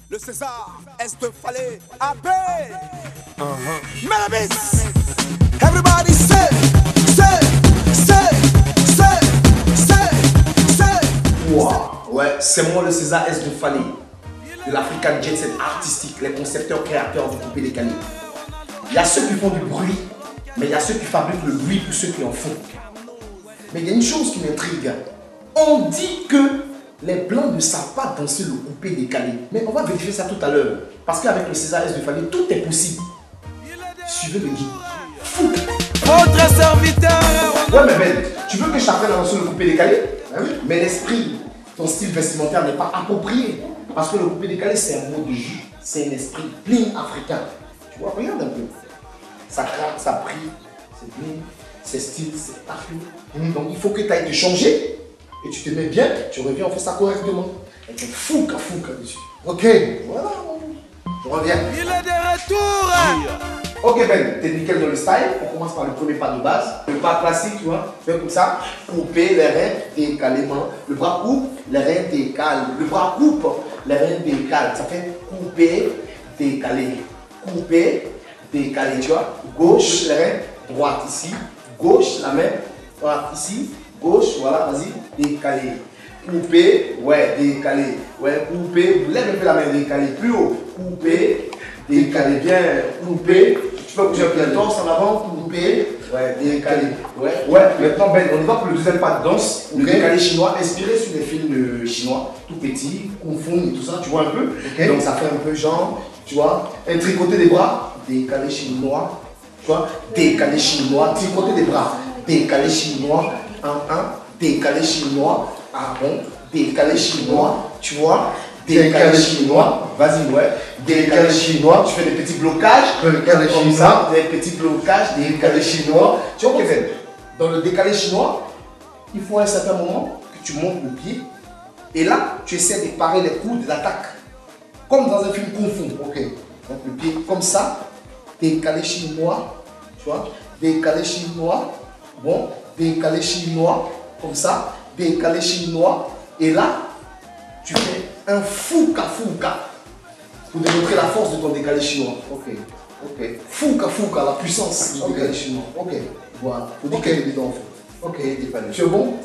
Le César Estefalé AB. Mesdames, everybody say. Wow. Ouais, c'est moi le César Estefalé de l'African Jet Set artistique, les concepteurs créateurs du coupé décalé. Il y a ceux qui font du bruit, mais il y a ceux qui fabriquent le bruit pour ceux qui en font. Mais il y a une chose qui m'intrigue. On dit que les Blancs ne savent pas danser le coupé décalé. Mais on va vérifier ça tout à l'heure. Parce qu'avec le César Estefalé, tout est possible. Suivez le guide. Fou. Votre serviteur. Ouais, mais Ben, tu veux que je t'apprenne à danser le coupé décalé? Ah oui. Mais l'esprit, ton style vestimentaire n'est pas approprié. Parce que le coupé décalé, c'est un mot de jus. C'est un esprit bling africain. Tu vois, regarde un peu. Ça craque, ça brille, c'est bling, c'est style, c'est parfait. Donc il faut que tu ailles te changer. Et tu te mets bien, tu reviens, on fait ça correctement. Avec un fouca dessus. Ok, voilà. Je reviens. Il est de retour. Ok Ben, t'es nickel dans le style. On commence par le premier pas de base. Le pas classique, tu vois. Fais comme ça. Couper les reins décalément. Le bras coupe, les reins décalent. Le bras coupe, les reins décalent. Ça fait couper, décaler. Couper, décaler, tu vois. Gauche, les reins, droite ici. Gauche, la main, droite ici. Gauche, voilà, vas-y, décaler. Couper, ouais, décaler. Ouais, couper, lève un peu la main, décaler. Plus haut, couper, décaler. Bien, couper. Tu peux bouger un peu le torse en avant, couper, ouais, décaler. Ouais, maintenant, Ben, on y va pour le deuxième pas de danse. Le décalé chinois, inspiré sur des films chinois, tout petits, Kung Fu et tout ça, tu vois un peu. Donc ça fait un peu genre, tu vois, un tricoté des bras, décalé chinois, tu vois, décalé chinois, tricoté des bras, décalé chinois. Décalé chinois, bon, décalé chinois, tu vois, décalé chinois, vas-y, ouais, décalé chinois, tu fais des petits blocages, comme ça, des petits blocages, décalé chinois, tu vois, Kevin, dans le décalé chinois, il faut à un certain moment que tu montes le pied, et là, tu essaies de parer les coups de l'attaque, comme dans un film Kung Fu, ok, donc le pied comme ça, décalé chinois, tu vois, décalé chinois, bon, décalé chinois, comme ça, décalé chinois, et là, tu fais un fouca pour démontrer la force de ton décalé chinois. Ok. Fouca, la puissance du décalé chinois. Ok, voilà. Faut dire qu'elle est dedans en fait. Ok, tu es bon?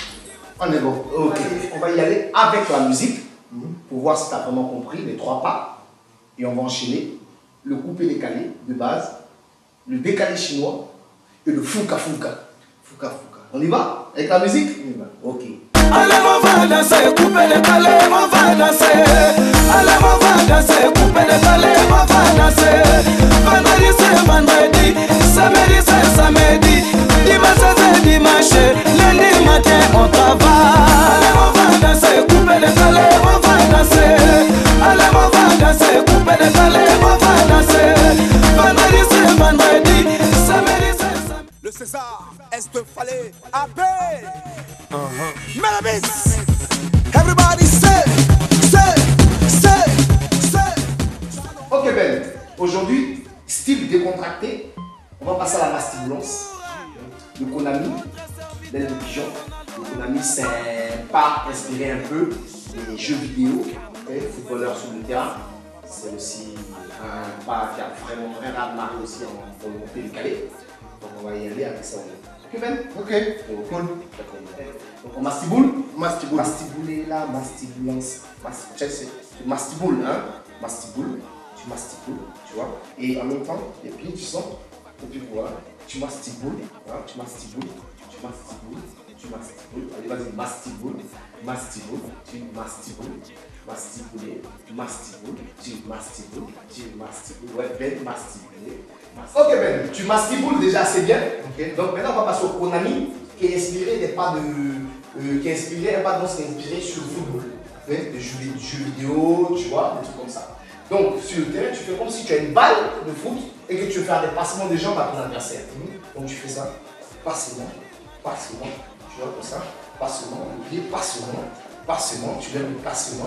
On est bon. Ok, on va y aller avec la musique pour voir si tu as vraiment compris les trois pas. Et on va enchaîner le coupé décalé de base, le décalé chinois et le fouca. On y va? Avec la musique? On y va. Ok. Allez, on va danser, couper les calés, on va danser. Allez, on va danser, couper les calés, on va danser. Vendredi c'est vendredi, samedi c'est samedi, dimanche c'est dimanche, lundi matin on travaille. Allez, on va danser, couper les calés, on va danser. Allez, on va danser, couper les calés, on va danser. Vendredi c'est vendredi, samedi c'est samedi. Le César Estefalé AB. Mesdames, everybody say. Ok Ben, aujourd'hui, style décontracté, on va passer à la mastiboulance. Le Konami, l'aile de pigeon. Le Konami, c'est un pas inspiré un peu des jeux vidéo, footballeurs sur le terrain. C'est aussi un pas qui a vraiment un raz-de-marée aussi pour le coupé décalé. Donc on va y aller avec ça. Ok Ben? Ok. Cool. Donc on mastiboule. Mastibouler là, mastiboulance. Tu mastiboules, hein? Tu mastiboules, tu vois. Et en même temps, les pieds, tu sens. Et puis voilà, tu mastiboules. Voilà, tu mastiboules. Allez, vas-y, mastibouler. Ouais, Ben, mastibouler. Ok Ben, tu mastiboules déjà, c'est bien. Okay. Donc maintenant on va passer au Konami qui est inspiré des pas de. Qui est inspiré, un pas de danse qui est inspiré sur le football. Des jeux vidéo, tu vois, des trucs comme ça. Donc sur le terrain, tu fais comme si tu as une balle de foot et que tu veux faire des passements de jambes à ton adversaire. Donc tu fais ça, passement, tu vois comme ça, passement, le pied, passement, tu lèves le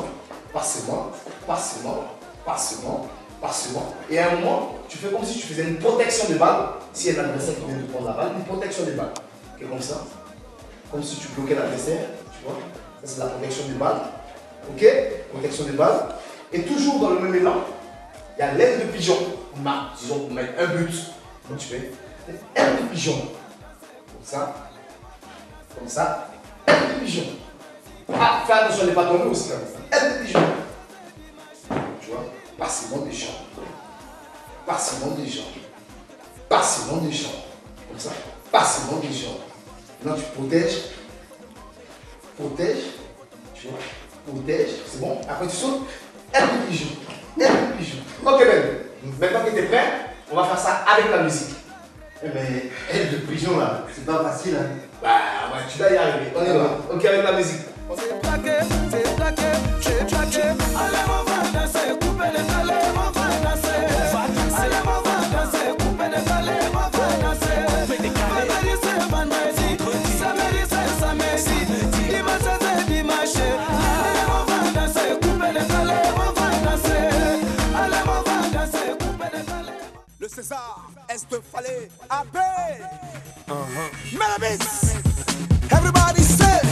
passement, et à un moment, tu fais comme si tu faisais une protection de balle, si il y a un adversaire qui vient de prendre la balle, une protection de balle. Okay, comme ça, comme si tu bloquais l'adversaire, tu vois, ça c'est la protection de balle, ok, protection de balle, Et toujours dans le même élan, il y a l'aile de pigeon. Disons pour mettre un but. Donc tu fais aile de pigeon. Comme ça. Comme ça. Aile de pigeon. Ah, fais attention, n'est pas tombé aussi. Aile de pigeon. Tu vois, parcimonie des jambes. Parcimonie des jambes. Parcimonie des jambes. Comme ça. Parcimonie des jambes. Maintenant tu protèges. Protège. Tu vois. Protège. C'est bon. Après tu sautes. Aile de pigeon. Aile de pigeon. Ok, Ben. Maintenant que tu es prêt, on va faire ça avec la musique. Mais aile de pigeon là, c'est pas facile. Hein. Bah, ouais, tu dois y arriver. On y va. Ok, avec la musique. C'est plaqué, c'est plaqué, c'est plaqué. Allez, on va danser, couper les calés, on va danser. Allez, on va danser, couper les calés, on va danser. Vendredi, c'est vendredi, samedi, c'est samedi, dimanche, c'est dimanche. Allez, on va danser, couper les calés, on va danser. Allez, on va danser, couper les calés. Le César, Estefalé, AB. Melabis. Everybody say.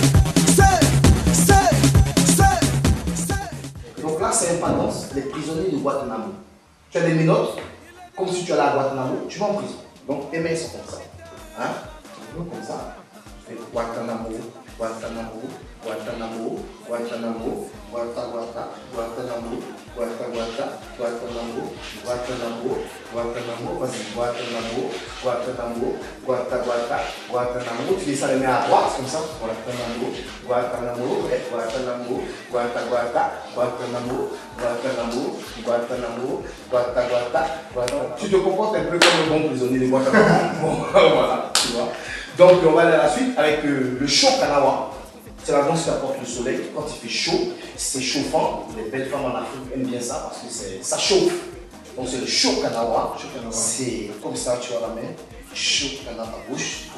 Donc là, c'est un pas danse, les prisonniers de Guantanamo. Tu as des menottes, comme si tu allais à Guantanamo, tu vas en prison. Donc tes mains sont comme ça. Hein? Comme ça. Tu fais Guantanamo, Guantanamo, Guantanamo, Guantanamo, Guantanamo, Guantanamo, Guantanamo, Guantanamo, Guantanamo, Guantanamo, vas-y, Guantanamo, Guantanamo, Guantanamo, tu fais ça les mains à droite, comme ça, Guantanamo, Guantanamo, Guantanamo, Guantanamo, Guantanamo, Guantanamo, Guantanamo. Tu te comportes un peu comme un bon prisonnier de Guantanamo. Bon, voilà, tu vois. Donc on va aller à la suite avec le Shokanawa. C'est la danse qui apporte le soleil. Quand il fait chaud, c'est chauffant. Les belles femmes en Afrique aiment bien ça parce que ça chauffe. Donc c'est le Shokanawa. C'est comme ça, tu as la main. Shokanawa, gauche,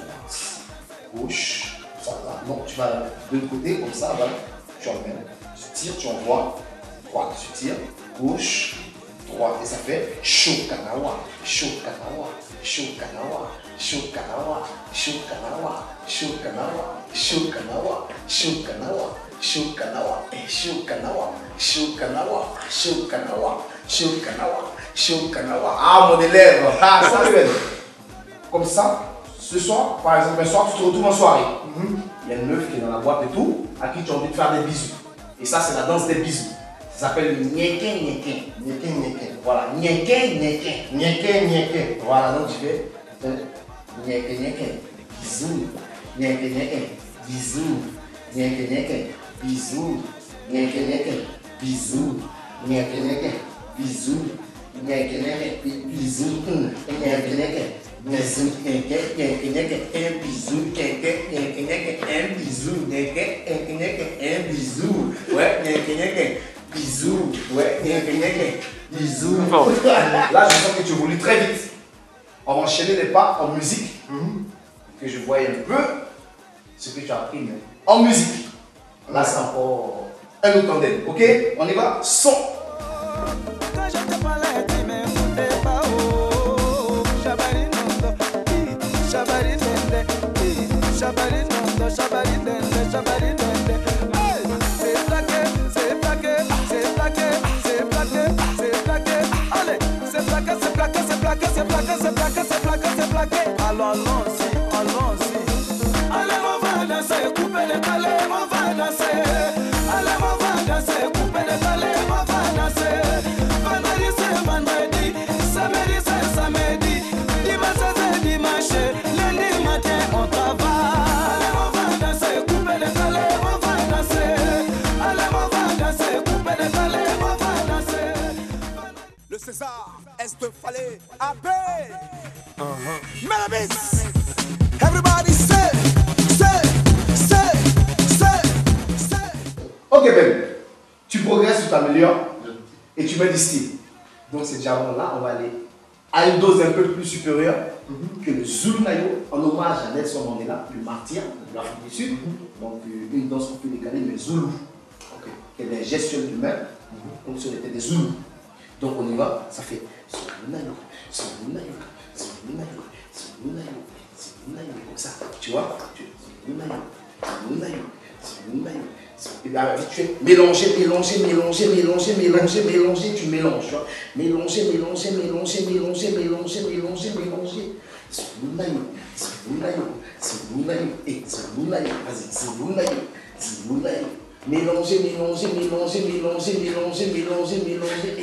gauche, ça va. Non, tu vas de l'autre côté, comme ça, voilà. Tu emmènes, tu tires, tu envoies. Droite, tu tires, gauche, droite. Et ça fait Shokanawa, Shokanawa, Shokanawa, Shokanawa, Shokanawa, Shokanawa, Shokanawa, Shokanawa, Shokanawa, Shokanawa, Shokanawa, Shokanawa, Shokanawa, Shokanawa. Ah, mon élève! Ah, ça me comme ça, ce soir, par exemple, un soir, tu te retrouves en soirée. Il y a une meuf qui est dans la boîte et tout, à qui tu as envie de faire des bisous. Et ça, c'est la danse des bisous. Ça s'appelle le nyeken nyeken. Nyeken nyeken. Voilà, nyeken nyeken. Nyeken nyeken. Voilà, donc tu fais nyeken nyeken. Bisous. Nyeken nyeken. Bisous. Nyeken nyeken. Bisous. Nyeken nyeken. Bisous. Nyeken nyeken. Bisous. Nyeken nyeken. Bisous. Nyeken nyeken. Bisous. Nyeken nyeken. Un bisou. Nyeken nyeken. Un bisou. Nyeken nyeken. Un bisou. Ouais, nyeken nyeken. Bisous, ouais, bisous. Là, je sens que tu évolues très vite. On va enchaîner les pas en musique. Que je voie un peu ce que tu as appris, mais en musique. Là, c'est encore un autre tandem. Ok? On y va? Son. Quand je te parlais, tu m'écoutais pas. Oh, Shabarinondo, Shabarinende, Shabarinondo, Shabarinende, Shabarinende. C'est plaqué, c'est plaqué, c'est plaqué, c'est plaqué, c'est plaqué. Allez, c'est plaqué, c'est plaqué, c'est plaqué, c'est plaqué, c'est plaqué, c'est plaqué, c'est plaqué. Alors allons-y, allons-y. Allez, on va danser, couper les calés, on va danser. Allez, on va danser, couper les calés, on va danser. Vendredi, c'est vendredi, samedi, c'est samedi, dimanche, c'est dimanche, lundi matin, on travaille. Allez, on va danser, couper les calés, on va danser. Allez, on va danser, couper les calés, on va danser. Le César, Estefalé, AB. Melabis. Everybody say. Ok, Ben. Tu progresses, tu t'améliores et tu mets du style. Donc, c'est déjà bon. Là, on va aller à une dose un peu plus supérieure que le Zulu Nayo, en hommage à Nelson Mandela, le martyr de l'Afrique du Sud. Donc, une danse un peu décalée, mais Zulu. Qui est des gestuels humains, comme si on était des Zoulous. Donc, on y va. Ça fait Zulu Nayo, Zulu Nayo, Zulu Nayo, Zulu Nayo, Zulu Nayo, comme ça. Tu vois? Zulu Nayo, Zulu Nayo, Zulu Nayo, Tu fais mélanger, mélanger, mélanger, mélanger, mélanger, mélanger, tu mélanges, tu vois. Mélanger, mélanger, mélanger, mélanger, mélanger, mélanger, mélanger. Vas-y, mélanger, mélanger, mélanger, mélanger, mélanger, mélanger, mélanger.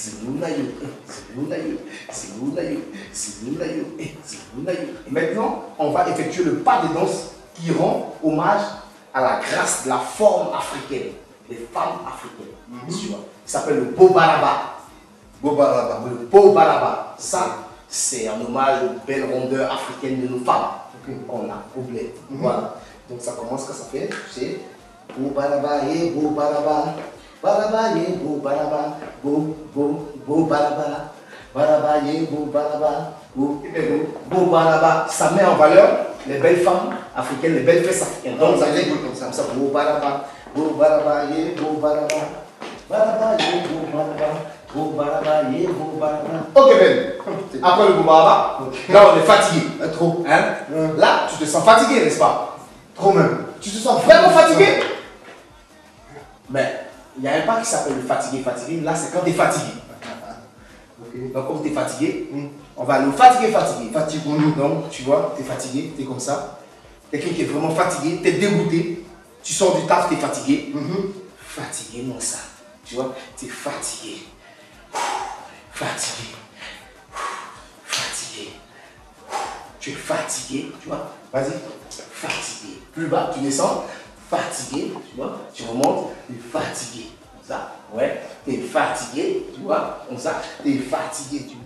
Et maintenant, on va effectuer le pas de danse qui rend hommage à la grâce de la forme africaine, des femmes africaines. Tu vois, il s'appelle le Bobaraba. Bobaraba. Le Bobaraba. Ça, c'est un hommage aux belles rondeurs africaines de nos femmes qu'on a au bled. Voilà. Donc ça commence quand ça fait, tu sais, Bobaraba et Bobaraba. Baraba et Bobaraba. Bobaraba. Baraba et Bobaraba. Bobaraba. Ça met en valeur les belles femmes africaines, les belles fesses africaines. Donc ça fait comme ça. Bobaraba. Bobaraba et Bobaraba. Baraba et Bobaraba. Ok Ben, après le Bobaraba, là on est fatigué. Trop. Hein? Là tu te sens fatigué, n'est-ce pas? Trop même. Tu te sens vraiment fatigué? Mais il y a un pas qui s'appelle le fatigué. Là c'est quand tu es fatigué. Donc comme tu es fatigué, on va aller au fatigué. Fatiguons-nous. Donc tu vois, tu es fatigué, tu es comme ça. Quelqu'un qui est vraiment fatigué, tu es dégoûté. Tu sors du taf, tu es fatigué. Fatigué, non ça. Tu vois, tu es fatigué. Fatigué. Tu es fatigué, tu vois. Vas-y. Fatigué. Plus bas, tu descends. Fatigué, tu vois. Tu remontes. Tu es fatigué. Comme ça. Ouais. Tu es fatigué, tu vois. Comme ça. Tu es fatigué, tu vois.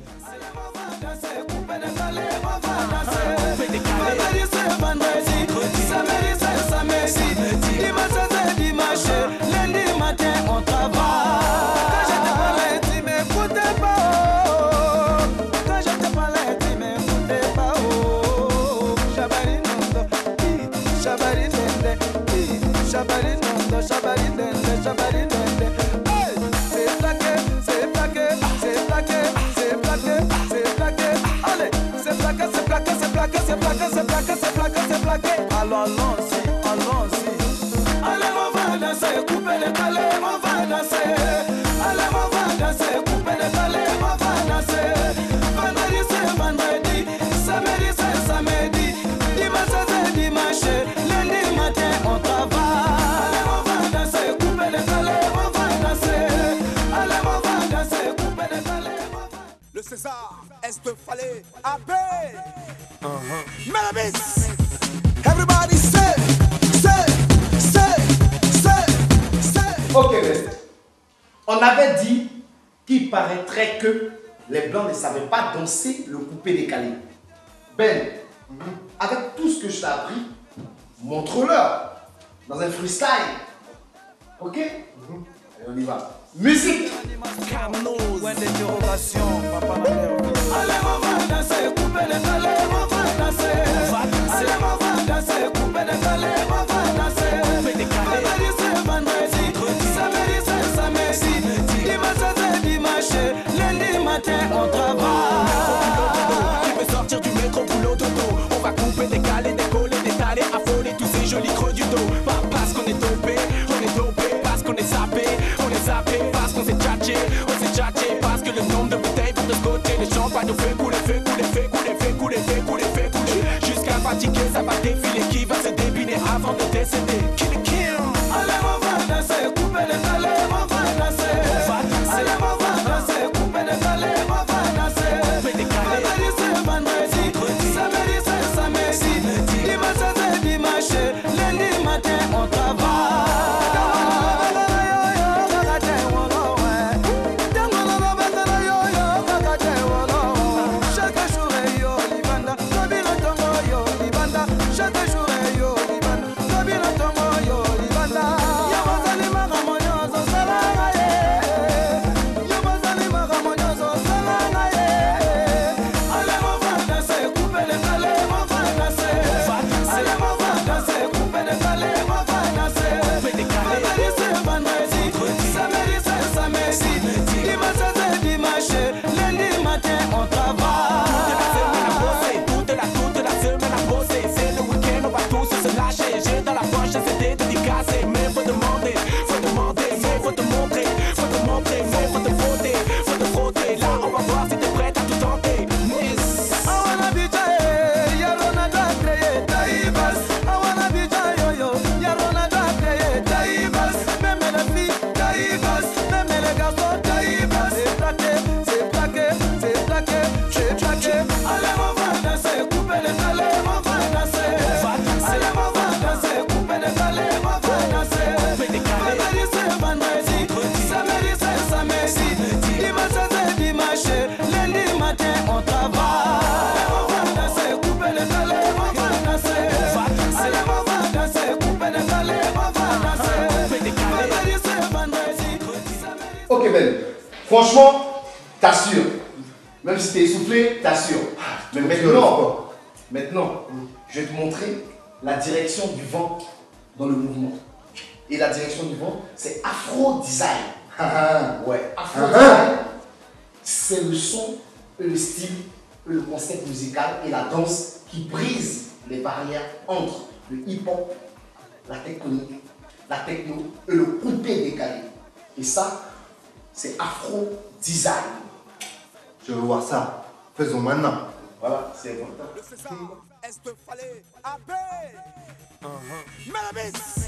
Alors allons-y. Allez, on va danser, couper les calés, on va danser. Allez, on va danser, couper les calés, on va danser. Vendredi c'est vendredi, samedi c'est samedi, dimanche c'est dimanche, lundi matin on travaille. Allez, on va danser, couper les calés, on va danser. Allez, on va danser, couper les calés, on va. Le César Estefalé AB. Melabis. Everybody say. Ok, Ben. On avait dit qu'il paraîtrait que les Blancs ne savaient pas danser le coupé décalé. Ben, avec tout ce que je t'ai appris, montre-leur dans un freestyle. Ok? Allez, on y va. Musique! Point d'interrogation, papa la mère. Allez, on va danser, couper les calés, on va danser. Allez, on va danser, couper les calés, on va danser. Vendredi c'est vendredi, samedi c'est samedi, dimanche c'est dimanche, lundi matin on travaille. Tu veux sortir du métro, boulot, dodo. On va couper, décaler, décoller, détaler, affoler tous ces jolis creux du dos. Pas parce qu'on est dopé, parce qu'on est zappé, parce qu'on s'est tchatché, parce que le nombre de bouteilles va de ce côté. Les champagnes nous fait couler, jusqu'à fatiguer, ça va défiler. Qui va se débiner avant de décéder? Kill. Allez, on va danser, couper les calés, on va danser. Allez, on va danser, couper les calés, on va danser. Vendredi c'est vendredi, samedi c'est samedi, dimanche c'est dimanche, lundi matin on travaille. Chaque jour est yo libanda, Tobi le tongo yo libanda. Chaque jour est yo libanda, Tobi le tongo yo Franchement, t'assures. Même si t'es essoufflé, t'assures. Mais maintenant, je vais te montrer la direction du vent dans le mouvement. Et la direction du vent, c'est Afro Design. Ouais, Afro Design, c'est le son, le style, le concept musical et la danse qui brise les barrières entre le hip-hop, la tectonique, la techno et le coupé décalé. Et ça, c'est Afro Design. Je veux voir ça. Faisons maintenant. Voilà, c'est important. Le César, est de Fallait, AB. Melabis.